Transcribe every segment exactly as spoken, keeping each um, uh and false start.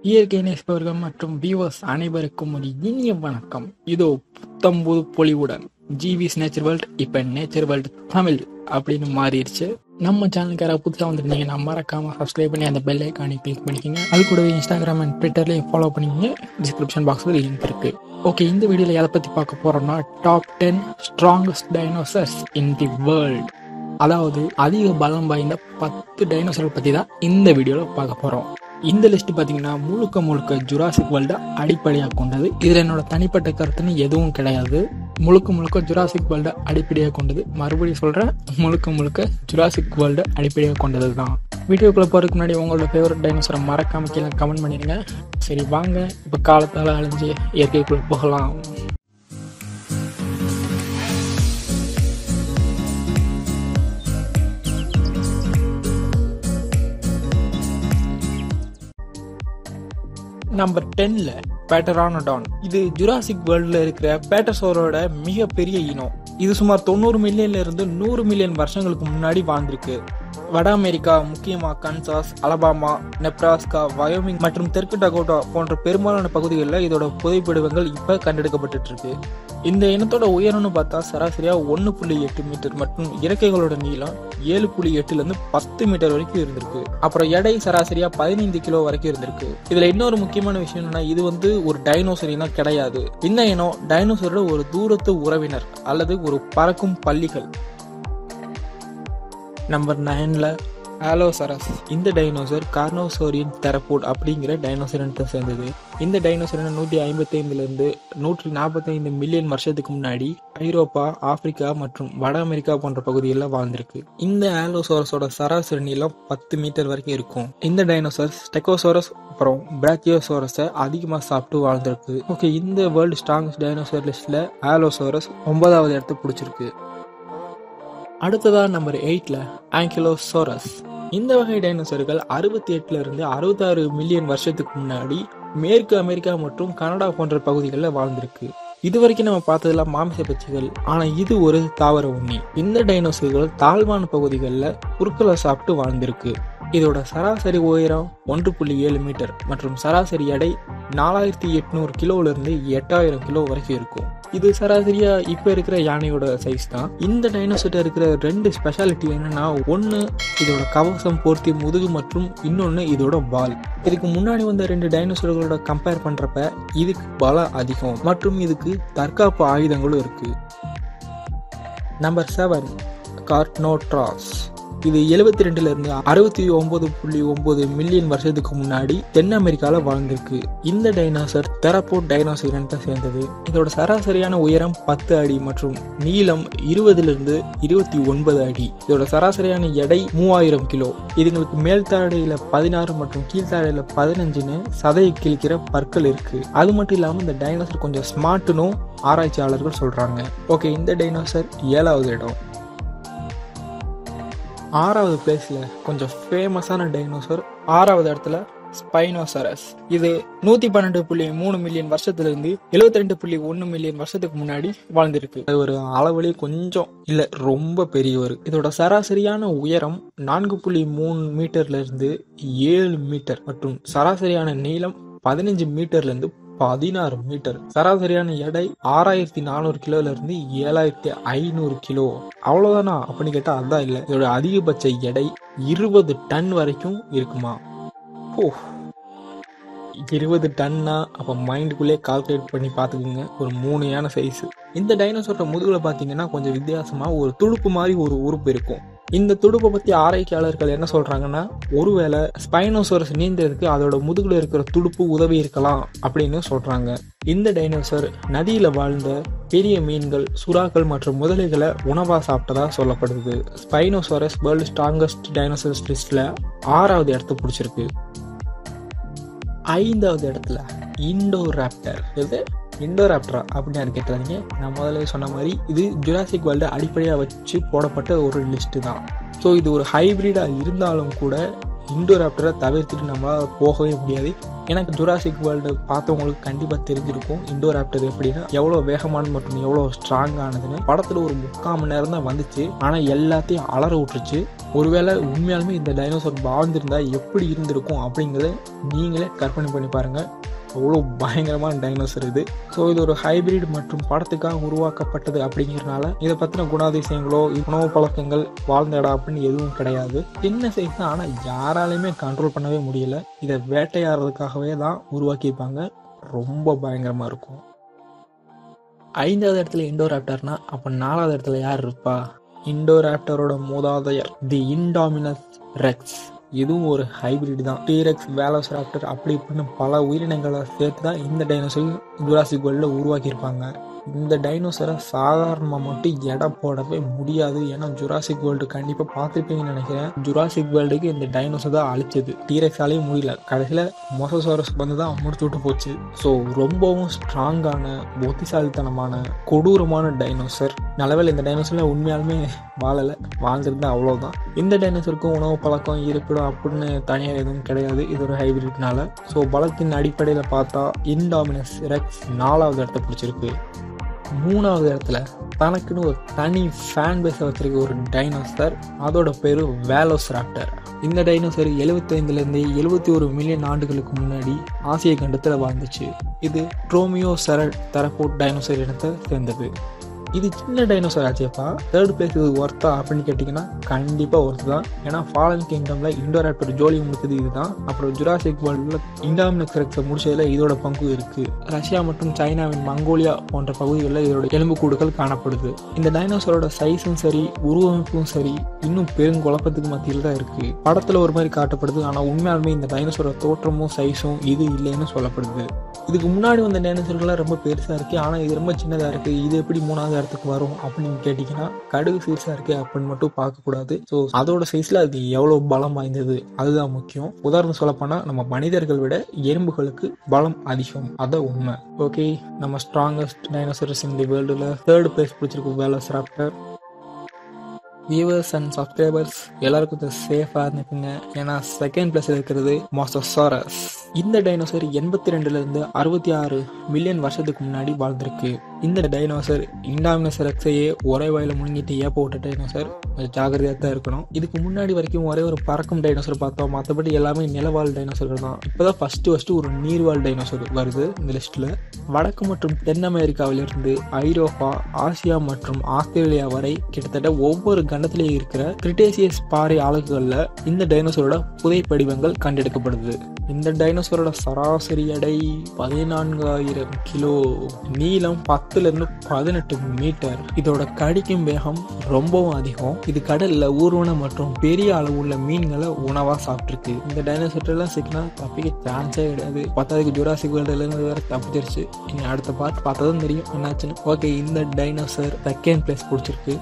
இயற்கை நேசிப்பவர்கள் மற்றும் வியூவர்ஸ் அனைவருக்கும் ஒரு இனிய வணக்கம். இதோ புத்தம்புது பொலிவுடன் ஜிவிஸ் நேச்சர் வேர்ல்ட் இப்போ நேச்சர் வேர்ல்ட் தமிழ் அப்படின்னு மாறிடுச்சு. நம்ம சேனலுக்கு யாராவது புதுசாக வந்துருந்தீங்கன்னா மறக்காம சப்ஸ்கிரைப் பண்ணி அந்த பெல் ஐக்கானை கிளிக் பண்ணிக்கோங்க. அது கூடவே இன்ஸ்டாகிராம் அண்ட் ட்விட்டர்லையும் ஃபாலோ பண்ணிக்கோங்க. டிஸ்கிரிப்ஷன் பாக்ஸில் லிங்க் இருக்கு. ஓகே, இந்த வீடியோவில் எதை பற்றி பார்க்க போறோம்னா top ten strongest dinosaurs in the world. அதாவது அதிக பலம் வாய்ந்த பத்து டைனோசரை பற்றி தான் இந்த வீடியோவில் பார்க்க போகிறோம். இந்த லிஸ்ட் பார்த்தீங்கன்னா முழுக்க முழுக்க ஜுராசிக் வேர்ல்டை அடிப்படையாக கொண்டது. இதில் என்னோட தனிப்பட்ட கருத்துன்னு எதுவும் கிடையாது. முழுக்க முழுக்க ஜுராசிக் வேர்ல்டை அடிப்படையாக கொண்டது. மறுபடியும் சொல்கிறேன், முழுக்க முழுக்க ஜுராசிக் வேர்ல்டை அடிப்படையாக கொண்டது தான். வீடியோக்குள்ளே போகிறதுக்கு முன்னாடி உங்களோட ஃபேவரட் டைனோசரை மறக்காம கீழே கமெண்ட் பண்ணிடுங்க. சரி வாங்க, இப்போ காலத்தால் அழிஞ்சு இயற்கைக்குள்ளே போகலாம். நம்பர் டென்ல பேட்டரானோடான். இது ஜுராசிக் வேர்ல்ட்ல இருக்கிற பேட்டர்சோரோட மிகப்பெரிய இனம். இது சுமார் தொண்ணூறு மில்லியன்ல இருந்து நூறு மில்லியன் வருஷங்களுக்கு முன்னாடி வாழ்ந்திருக்கு. வட அமெரிக்கா, முக்கியமா கன்சாஸ், அலபாமா, நெப்ராஸ்கா, வயோமிங் மற்றும் தெற்கு டகோட்டா போன்ற பெரும்பாலான பகுதிகளில் இதோட புதைப்பிடிவங்கள் இப்ப கண்டெடுக்கப்பட்டு இருக்கு. இந்த இனத்தோட உயரம்னு பார்த்தா சராசரியா ஒன்னு புள்ளி எட்டு மீட்டர் மற்றும் இறக்கைகளோட நீளம் ஏழு புள்ளி எட்டுல இருந்து பத்து மீட்டர் வரைக்கும் இருந்திருக்கு. அப்புறம் எடை சராசரியா பதினைந்து கிலோ வரைக்கும் இருந்திருக்கு. இதுல இன்னொரு முக்கியமான விஷயம் என்னன்னா, இது வந்து ஒரு டைனோசர் இனம் கிடையாது. இந்த இனம் டைனோசரோட ஒரு தூரத்து உறவினர் அல்லது ஒரு பறக்கும் பல்லிகள். நம்பர் நைன்ல ஆலோசரஸ். இந்த டைனோசர் கார்னோசோரியன் தெரப்போட் அப்படிங்கிற டைனோசர் இனத்தை சேர்ந்தது. இந்த டைனோசர் இனம் நூற்றி ஐம்பத்தி ஐந்துல இருந்து நூற்றி நாற்பத்தி ஐந்து மில்லியன் வருஷத்துக்கு முன்னாடி ஐரோப்பா, ஆப்பிரிக்கா மற்றும் வட அமெரிக்கா போன்ற பகுதிகளில் வாழ்ந்திருக்கு. இந்த ஆலோசோரஸோட சராசரி நீளம் பத்து மீட்டர் வரைக்கும் இருக்கும். இந்த டைனோசர் ஸ்டெகோசோரஸ் அப்புறம் பிராக்கியோசோரஸை அதிகமாக சாப்பிட்டு வாழ்ந்திருக்கு. ஓகே, இந்த வேர்ல்டு ஸ்ட்ராங்கஸ்ட் டைனோசர் லிஸ்ட்ல ஆலோசோரஸ் ஒன்பதாவது இடத்தை பிடிச்சிருக்கு. அடுத்ததா நம்பர் எயிட்ல ஆங்கிலோசோரஸ். இந்த வகை டைனோசர்கள் அறுபத்தி எட்டுல இருந்து அறுபத்தி ஆறு மில்லியன் வருஷத்துக்கு முன்னாடி மேற்கு அமெரிக்கா மற்றும் கனடா போன்ற பகுதிகளில் வாழ்ந்திருக்கு. இது வரைக்கும் நம்ம பார்த்ததெல்லாம் மாமிச பட்சிகள், ஆனா இது ஒரு தாவர உண்ணி. இந்த டைனோசர்கள் தாழ்வான பகுதிகளில் புற்களை சாப்பிட்டு வாழ்ந்திருக்கு. இதோட சராசரி உயரம் ஒன்று புள்ளி ஏழு மீட்டர் மற்றும் சராசரி எடை நாலாயிரத்தி எட்நூறு கிலோல இருந்து எட்டாயிரம் கிலோ வரைக்கும் இருக்கும். இது சராசரியா இப்ப இருக்கிற யானையோட சைஸ் தான். இந்த டைனோசர் இருக்கிற ரெண்டு ஸ்பெஷாலிட்டி என்னன்னா, ஒன்னு இதோட கவசம் போர்த்தி முதுகு மற்றும் இன்னொன்னு இதோட வால். இதுக்கு முன்னாடி வந்த ரெண்டு டைனோசர்களோட கம்பேர் பண்றப்ப இதுக்கு பலம் அதிகம் மற்றும் இதுக்கு தற்காப்பு ஆயுதங்களும் இருக்கு. Number seven Carnotaurus. இது எழுபத்தி ரெண்டுல இருந்து அறுபத்தி ஒன்பது புள்ளி ஒன்பது மில்லியன் வருஷத்துக்கு முன்னாடி தென் அமெரிக்கால வாழ்ந்திருக்கு. இந்த டைனோசர் தெரப்போட் டைனோசர் இனத்தை சேர்ந்தது. இதோட சராசரியான உயரம் பத்து அடி மற்றும் நீளம் இருபதுல இருந்து இருபத்தி ஒன்பது அடி. இதோட சராசரியான எடை மூவாயிரம் கிலோ. இதுங்களுக்கு மேல் தாடையில பதினாறு மற்றும் கீழ்த்தாடையில பதினஞ்சுன்னு சதையை கிழிக்கிற பற்கள் இருக்கு. அது மட்டும் இல்லாம இந்த டைனோசர் கொஞ்சம் ஸ்மார்ட்னு ஆராய்ச்சியாளர்கள் சொல்றாங்க. ஓகே, இந்த டைனோசர் ஏழாவது இடம். ஆறாவது பிளேஸ்ல கொஞ்சம் ஃபேமஸான டைனோசர் ஆறாவது இடத்துல ஸ்பைனோசரஸ். இது நூத்தி பன்னெண்டு புள்ளி மூணு மில்லியன் வருஷத்துல இருந்து எழுபத்தி ரெண்டு புள்ளி ஒன்னு மில்லியன் வருஷத்துக்கு முன்னாடி வாழ்ந்திருக்கு. ஒரு அளவுலேயே கொஞ்சம் இல்ல ரொம்ப பெரியவர். இதோட சராசரியான உயரம் நான்கு புள்ளி மூணு மீட்டர்ல இருந்து ஏழு மீட்டர் மற்றும் சராசரியான நீளம் பதினஞ்சு மீட்டர்ல இருந்து பதினாறு மீட்டர். சராசரியான எடை ஆறாயிரத்தி நானூறு கிலோல இருந்து ஏழாயிரத்தி ஐநூறு கிலோ. அவ்வளவுதானா அப்படின்னு கேட்டா அதான் இல்ல. இதோட அதிகபட்ச எடை இருபது டன் வரைக்கும் இருக்குமா? ஓ, இருபது டன்னா அப்ப மைண்டுக்குள்ளே கால்குலேட் பண்ணி பாத்துக்கோங்க. ஒரு மூணு யானை சைஸ். இந்த டைனோசரோட முதுகுல பாத்தீங்கன்னா கொஞ்சம் வித்தியாசமா ஒரு துடுப்பு மாதிரி ஒரு உறுப்பு இருக்கும். இந்த துடுப்பை பத்தி ஆராய்ச்சியாளர்கள் என்ன சொல்றாங்கன்னா, ஒருவேளை ஸ்பைனோசோரஸ் நீந்ததுக்கு அதோட முதுகுல இருக்கிற துடுப்பு உதவி இருக்கலாம் அப்படின்னு சொல்றாங்க. இந்த டைனோசர் நதியில வாழ்ந்த பெரிய மீன்கள், சுறாக்கள் மற்றும் முதலைகளை உணவா சாப்பிட்டதா சொல்லப்படுது. ஸ்பைனோசோரஸ் வேர்ல்டு ஸ்ட்ராங்கஸ்ட் டைனோசர்ஸ் லிஸ்ட்ல ஆறாவது இடத்தை பிடிச்சிருக்கு. ஐந்தாவது இடத்துல இண்டோராப்டர். இது இண்டோராப்டரா அப்படின்னு கேட்டாதீங்க. நான் முதல்ல சொன்ன மாதிரி இது ஜுராசிக் வேர்ல்டை அடிப்படையாக வச்சு போடப்பட்ட ஒரு லிஸ்ட் தான். ஸோ இது ஒரு ஹைபிரிடா இருந்தாலும் கூட இண்டோராப்டரை தவிர்த்துட்டு நம்மளால் போகவே முடியாது. எனக்கு ஜுராசிக் வேர்ல்டு பார்த்தவங்களுக்கு கண்டிப்பாக தெரிஞ்சிருக்கும் இண்டோராப்டர் எப்படின்னா எவ்வளோ வேகமானது மற்றும் எவ்வளோ ஸ்ட்ராங்கானதுன்னு. படத்தில் ஒரு முக்கால் மணி நேரம் தான் வந்துச்சு, ஆனால் எல்லாத்தையும் அலற விட்டுருச்சு. ஒருவேளை உண்மையாலுமே இந்த டைனோசர் வாழ்ந்திருந்தா எப்படி இருந்திருக்கும் அப்படிங்கிறத நீங்களே கற்பனை பண்ணி பாருங்கள். அவ்வளோ பயங்கரமான டைனோசர் இது. ஸோ இது ஒரு ஹைபிரிட் மற்றும் படத்துக்காக உருவாக்கப்பட்டது அப்படிங்கிறதுனால இதை பற்றின குணாதிசயங்களோ உணவு பழக்கங்கள் வாழ்ந்த இடம் அப்படின்னு எதுவும் கிடையாது. சின்ன சைஸ் தான், ஆனால் யாராலையுமே கண்ட்ரோல் பண்ணவே முடியல. இதை வேட்டையாடுறதுக்காகவே தான் உருவாக்கியிருப்பாங்க. ரொம்ப பயங்கரமாக இருக்கும். ஐந்தாவது இடத்துல இண்டோராப்டர்னா அப்போ நாலாவது இடத்துல யார் இருப்பா? இண்டோராப்டரோட மூதாதையர் தி இன்டாமினஸ் ரெக்ஸ். இதுவும் ஒரு ஹைபிரிட் தான். டீரெக்ஸ், வேலோசிராப்டர் அப்படி இப்படின்னு பல உயிரினங்களை சேர்த்து தான் இந்த டைனோசர் ஜுராசிக் வேர்ல்டில் உருவாக்கியிருப்பாங்க. இந்த டைனோசரை சாதாரணமாக மட்டும் எடை போடவே முடியாது. ஏன்னா ஜுராசிக் வேர்ல்டு கண்டிப்பாக பார்த்துருப்பீங்கன்னு நினைக்கிறேன். ஜுராசிக் வேர்ல்டுக்கு இந்த டைனோசர் தான் அழிச்சது. டீரெக்ஸாலேயும் முடியல. கடைசியில் மொசசாரஸ் வந்து தான் முடிச்சு விட்டு போச்சு. ஸோ ரொம்பவும் ஸ்ட்ராங்கான, புத்திசாலித்தனமான, கொடூரமான டைனோசர். நல்லவேளை இந்த டைனோசரில் உண்மையாலுமே வாழலை, வாழ்ந்துருந்தா அவ்வளோதான். இந்த டைனோசருக்கும் உணவு பழக்கம் இருப்பிடும் அப்படின்னு தனியாக எதுவும் கிடையாது. இது ஒரு ஹைபிரிட்னால. ஸோ பலத்தின் அடிப்படையில் பார்த்தா இன்டாமினஸ் ரெக்ஸ் நாலாவது இடத்த பிடிச்சிருக்கு. மூணாவது இடத்துல தனக்குன்னு ஒரு தனி ஃபேன் பேஸை வச்சிருக்க ஒரு டைனோசர், அதோட பேரு வேலோசிராப்டர். இந்த டைனோசர் எழுபத்தைந்துலேருந்து எழுபத்தி ஒரு மில்லியன் ஆண்டுகளுக்கு முன்னாடி ஆசிய கண்டத்தில் வாழ்ந்துச்சு. இது ட்ரோமியோசரட் தெரபோட் டைனோசர் இனத்தை சேர்ந்தது. இது சின்ன டைனோசர் ஆச்சேப்பா. தேர்ட் பிளேஸ் இது ஒர்த்தா அப்படின்னு கேட்டிங்கன்னா கண்டிப்பாக ஒர்த்து தான். ஏன்னா ஃபாலன் கிங்டமில் இண்டோராப்டர் ஜோலி முடிச்சது இதுதான். அப்புறம் ஜுராசிக் வேர்ல்டில் இன்டாமினஸ் ரெக்ஸை முடிச்சதில் இதோட பங்கு இருக்குது. ரஷ்யா மற்றும் சைனாவின் மங்கோலியா போன்ற பகுதிகளில் இதோட எலும்புக்கூடுகள் காணப்படுது. இந்த டைனோசரோட சைஸும் சரி, உருவமைப்பும் சரி, இன்னும் பெருங்குழப்பத்துக்கு மத்தியில் தான் இருக்குது. படத்தில் ஒரு மாதிரி காட்டப்படுது, ஆனால் உண்மையாலுமே இந்த டைனோசரோட தோற்றமும் சைஸும் இது இல்லைன்னு சொல்லப்படுது. இதுக்கு முன்னாடி வந்த டைனோசர்கள்லாம் ரொம்ப பெருசாக இருக்குது, ஆனால் இது ரொம்ப சின்னதாக இருக்குது. இது எப்படி மூணாவது இடத்துக்கு வரும் அப்படின்னு கேட்டிங்கன்னா கடுகு சைஸாக இருக்குது அப்படின்னு மட்டும் பார்க்கக்கூடாது. ஸோ அதோட சைஸில் அது எவ்வளோ பலம் வாய்ந்தது அதுதான் முக்கியம். உதாரணம் சொல்லப்போனால் நம்ம மனிதர்கள் விட எறும்புகளுக்கு பலம் அதிகம், அதான் உண்மை. ஓகே, நம்ம ஸ்ட்ராங்கஸ்ட் டைனோசர்ஸ் இன் தி வேர்ல்டில் தேர்ட் பிளேஸ் பிடிச்சிருக்கு வேலோசிராப்டர். வியூவர்ஸ் அண்ட் சப்ஸ்கிரைபர்ஸ் எல்லாருக்கும் இது சேஃபாக இருந்துக்குங்க. ஏன்னா செகண்ட் பிளேஸ் இருக்கிறது மொசசாரஸ். இந்த டைனோசர் எண்பத்தி ரெண்டுலேருந்து அறுபத்தி ஆறு மில்லியன் வருஷத்துக்கு முன்னாடி வாழ்ந்திருக்கு. இந்த டைனோசர் இன்டாமினஸ் ரெக்ஸையே ஒரே வாயில முழுங்கிட்டு ஏப்ப விட்ட டைனோசர். ஜாகிரதையாக தான் இருக்கணும். இதுக்கு முன்னாடி வரைக்கும் ஒரே ஒரு பறக்கும் டைனோசர் பார்த்தோம், மற்றபடி எல்லாமே நிலவாழ் டைனோசர்கள் தான். இப்போதான் ஃபஸ்ட்டு ஃபஸ்ட்டு ஒரு நீர்வாழ் டைனோசர் வருது இந்த லிஸ்ட்டில். வடக்கு மற்றும் தென் அமெரிக்காவிலிருந்து ஐரோப்பா, ஆசியா மற்றும் ஆஸ்திரேலியா வரை கிட்டத்தட்ட ஒவ்வொரு கண்டத்திலேயே இருக்கிற கிரிட்டேசியஸ் பாறை ஆளுகளில் இந்த டைனோசரோட புதைப்படிவங்கள் கண்டெடுக்கப்படுது. இந்த டைனோசரோட சராசரி எடை பதினான்காயிரம் கிலோ, நீளம் பத்துல இருந்து பதினெட்டு மீட்டர். இதோட கடிக்கும் வேகம் ரொம்பவும் அதிகம். இது கடல்ல ஊர்வன மற்றும் பெரிய அளவுள்ள மீன்களை உணவா சாப்பிட்டுருக்கு. இந்த டைனோசர் எல்லாம் சிக்கினா தப்பிக்க சான்ஸே கிடையாது. பத்தாவதுக்கு ஜுராசிக் வேர்ல்டுல இருந்து வேற தப்பிச்சிருச்சு. இனி அடுத்த பார்ட் பார்த்ததும் தெரியும் என்னாச்சுன்னு. ஓகே, இந்த டைனோசர் செகண்ட் பிளேஸ் பிடிச்சிருக்கு.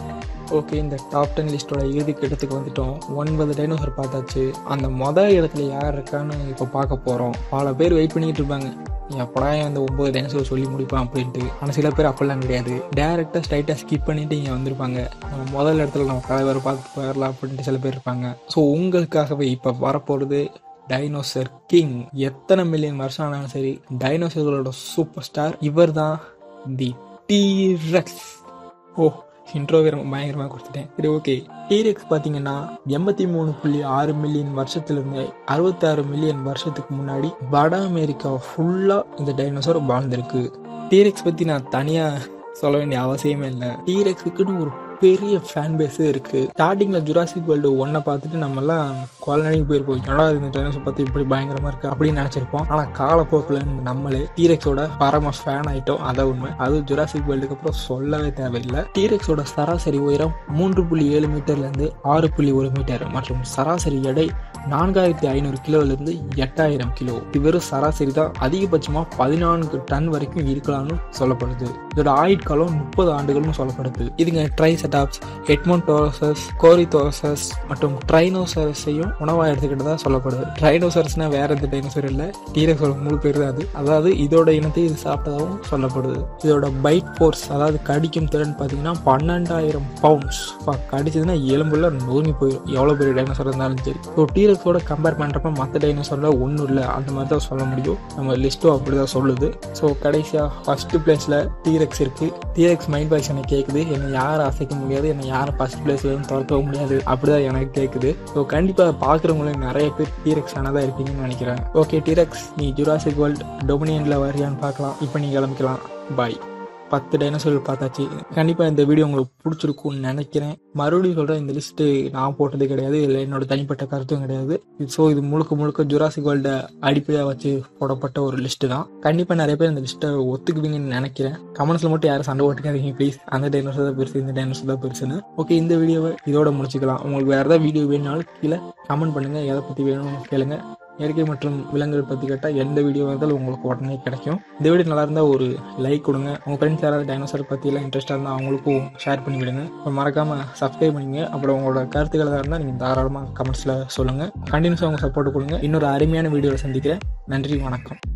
ஓகே, இந்த டாப் டென் லிஸ்ட்டோட இறுதிக்கு இடத்துக்கு வந்துட்டோம். ஒன்பது டைனோசர் பார்த்தாச்சு. அந்த மொதல் இடத்துல யார் இருக்கான்னு இப்போ பார்க்க போகிறோம். பல பேர் வெயிட் பண்ணிக்கிட்டு இருப்பாங்க, எப்படா அந்த ஒம்பது டைனோசர் சொல்லி முடிப்பான் அப்படின்ட்டு. ஆனால் சில பேர் அப்படிலாம் கிடையாது, டேரெக்டாக ஸ்ட்ரைட்டாக ஸ்கிப் பண்ணிவிட்டு இங்கே வந்திருப்பாங்க. நம்ம முதல் இடத்துல நம்ம தலைவர் பார்த்து போயிடலாம் அப்படின்ட்டு சில பேர் இருப்பாங்க. ஸோ உங்களுக்காகவே இப்போ வரப்போகிறது டைனோசர் கிங். எத்தனை மில்லியன் வருஷம் ஆனாலும் சரி, டைனோசர்களோட சூப்பர் ஸ்டார் இவர் தான், தி டீரெக்ஸ். ஓ, இன்ட்ரோவே ரொம்ப பயங்கரமாக கொடுத்துட்டேன். சரி, ஓகே. டீரெக்ஸ் பார்த்தீங்கன்னா எண்பத்தி மூணு புள்ளி ஆறு மில்லியன் வருஷத்துலேருந்து அறுபத்தி ஆறு மில்லியன் வருஷத்துக்கு முன்னாடி வட அமெரிக்கா ஃபுல்லாக இந்த டைனோசர் வாழ்ந்திருக்கு. டீரெக்ஸ் பற்றி நான் தனியாக சொல்ல வேண்டிய அவசியமே இல்லை. டீரெக்ஸுக்குன்னு ஒரு பெரிய ஃபேன் பேஸே இருக்குது. ஸ்டார்டிங்கில் ஜுராசிக் வேர்ல்டு ஒன்றை பார்த்துட்டு நம்மலாம் குழந்தைக்கு போயிருப்போம், என்னடா இந்த டைனோசர் பார்த்து இப்படி பயங்கரமாக இருக்குது அப்படின்னு நினச்சிருப்போம். ஆனால் காலப்போக்கில் நம்மளே டீரெக்ஸோட பரம ஃபேன் ஆகிட்டோம், அதான் உண்மை. அது ஜுராசிக் வேர்ல்டுக்கு அப்புறம் சொல்லவே தேவையில்லை. டீரெக்ஸோட சராசரி உயரம் மூன்று புள்ளி ஏழு மீட்டர்லேருந்து ஆறு புள்ளி ஒரு மீட்டர் மற்றும் சராசரி எடை நான்காயிரத்தி ஐநூறு கிலோவிலிருந்து எட்டாயிரம் கிலோ. இது வெறும் சராசரி தான். அதிகபட்சமாக பதினான்கு டன் வரைக்கும் இருக்கலாம்னு சொல்லப்படுது. இதோட ஆயுட்காலம் முப்பது ஆண்டுகள்னு சொல்லப்படுது. இதுங்க ட்ரை ட்ரைசெடாப்ஸ், எட்மோன்டோசஸ், கோரிதோசஸ் மற்றும் ட்ரைனோசரஸையும் உணவாக எடுத்துக்கிட்டதா சொல்லப்படுது. ட்ரைனோசரஸ்னா வேற எந்த டைனோசர் இல்லை, டீரெக்ஸோட முழு பேர் தான் அது. அதாவது இதோட இனத்தை இது சாப்பிட்டதாகவும் சொல்லப்படுது. இதோட பைட் ஃபோர்ஸ், அதாவது கடிக்கும் திறன் பார்த்தீங்கன்னா பன்னெண்டாயிரம் பவுண்ட்ஸ். கடிச்சதுன்னா எலும்புல நொறுங்கி போயிடும், எவ்வளோ பெரிய டைனோசர் இருந்தாலும் சரி. ஸோ டீரெக்ஸோட கம்பேர் பண்ணுறப்ப மற்ற டைனோசரில் ஒன்றும் இல்லை, அந்த மாதிரி தான் சொல்ல முடியும். நம்ம லிஸ்ட்டும் அப்படி தான் சொல்லுது. ஸோ கடைசியாக ஃபஸ்ட்டு பிளேஸில் டீரெக்ஸ் இருக்குது. டீரெக்ஸ் மைண்ட் பாய்ஸ் எனக்கு கேட்குது, என்னை யாரும் அசைக்க முடியாது, என்னை யாரும் ஃபஸ்ட் பிளேஸ்ல இருந்து துரத்தவும் முடியாது, அப்படிதான் எனக்கு கேட்குது. ஸோ கண்டிப்பாக பார்க்குறவங்களுக்கு நிறைய பேர் டீரெக்ஸ் ஆனதாக இருப்பீங்கன்னு நினைக்கிறேன். ஓகே டீரெக்ஸ், நீ ஜுராசிக் வேர்ல்ட் டொமினியனில் வரியான்னு பார்க்கலாம். இப்போ நீ கிளம்பிக்கலாம். பாய். பத்து டைனோசர்கள் பார்த்தாச்சு. கண்டிப்பாக இந்த வீடியோ உங்களுக்கு பிடிச்சிருக்கும்னு நினைக்கிறேன். மறுபடியும் சொல்கிறேன், இந்த லிஸ்ட்டு நான் போட்டது கிடையாது, இல்லை என்னோட தனிப்பட்ட கருத்தும் கிடையாது. ஸோ இது முழுக்க முழுக்க ஜுராசிக் வேர்ல்டை அடிப்படையாக வச்சு போடப்பட்ட ஒரு லிஸ்ட்டு தான். கண்டிப்பாக நிறைய பேர் இந்த லிஸ்ட்டை ஒத்துக்குவீங்கன்னு நினைக்கிறேன். கமெண்ட்ஸில் மட்டும் யாரும் சண்டை ஓட்டுக்காதீங்க ப்ளீஸ், அந்த டைனோசர் தான் பெருசு, இந்த டைனோசர் தான் பெருசுன்னு. ஓகே, இந்த வீடியோவை இதோட முடிச்சுக்கலாம். உங்களுக்கு வேறு ஏதாவது வீடியோ வேணுனாலும் கீழே கமெண்ட் பண்ணுங்கள், எதை பற்றி வேணும்னு கேளுங்க. இயற்கை மற்றும் விலங்குகள் பற்றி கேட்டால் எந்த வீடியோ இருந்தாலும் உங்களுக்கு உடனே கிடைக்கும். இந்த வீடியோ நல்லா இருந்தால் ஒரு லைக் கொடுங்க. உங்கள் ஃப்ரெண்ட்ஸ் யாராவது டைனோசர் பற்றியெல்லாம் இன்ட்ரெஸ்ட்டாக இருந்தால் அவங்களுக்கும் ஷேர் பண்ணி விடுங்க. அப்புறம் மறக்காமல் சப்ஸ்கிரைப் பண்ணிங்க. அப்புறம் உங்களோட கருத்துக்கள் இருந்தால் நீங்கள் தாராளமாக கமெண்ட்ஸில் சொல்லுங்கள். கண்டினியூஸாக உங்கள் சப்போர்ட் கொடுங்க. இன்னொரு அருமையான வீடியோவில் சந்திக்கிறேன். நன்றி, வணக்கம்.